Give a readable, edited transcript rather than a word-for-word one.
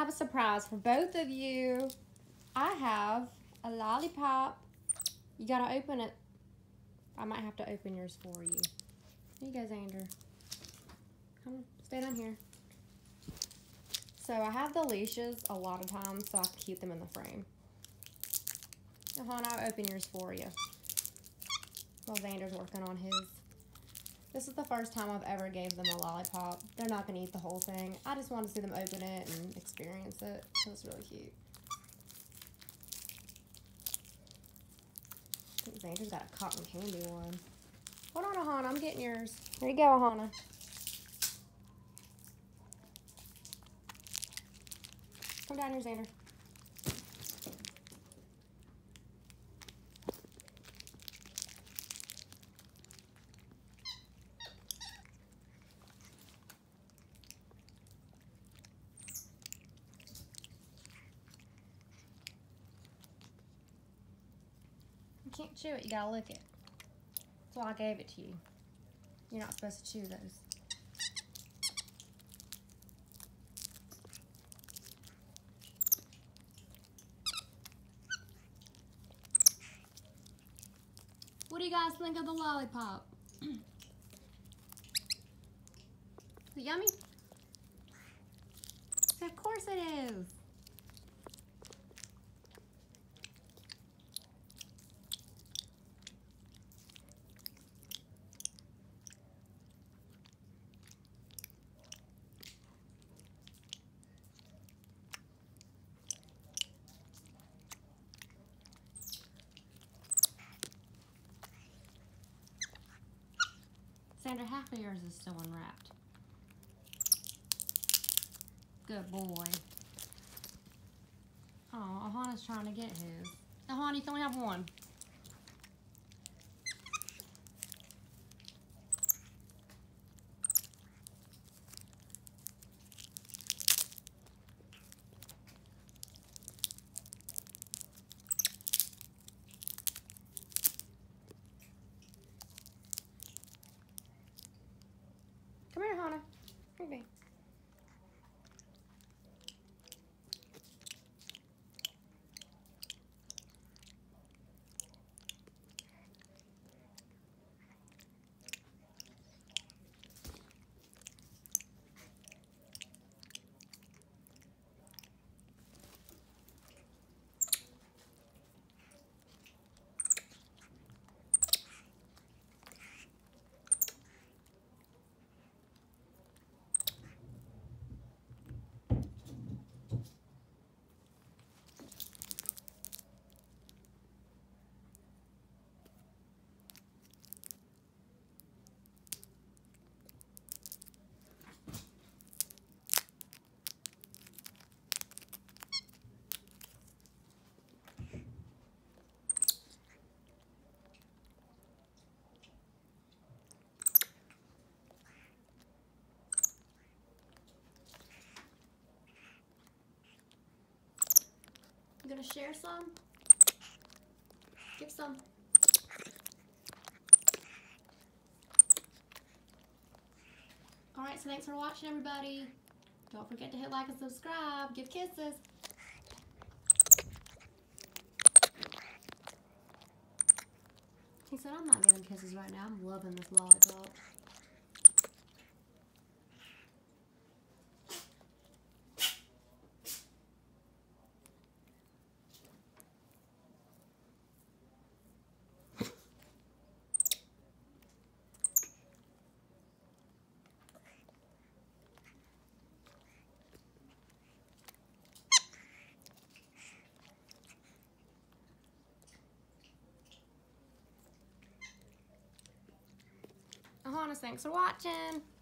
have a surprise for both of you. I have a lollipop. You gotta open it. I might have to open yours for you. Here you go, Xander. Come on, stay down here. So I have the leashes a lot of times so I can keep them in the frame. Hannah, I'll open yours for you while Xander's working on his. This is the first time I've ever gave them a lollipop. They're not going to eat the whole thing. I just wanted to see them open it and experience it. So it's really cute. I think Xander's got a cotton candy one. Hold on, Ahana. I'm getting yours. Here you go, Ahana. Come down here, Xander. You can't chew it, you gotta lick it. That's why I gave it to you. You're not supposed to chew those. What do you guys think of the lollipop? Is it yummy? Of course it is. Sandra, half of yours is still unwrapped. Good boy. Oh, Ahana's trying to get his. Ahana, you can only have one. Come here, Hannah. Here you go. You gonna share some? Give some. Alright, so thanks for watching, everybody. Don't forget to hit like and subscribe. Give kisses. He said, I'm not giving kisses right now. I'm loving this lollipop. Ahana, thanks for watching.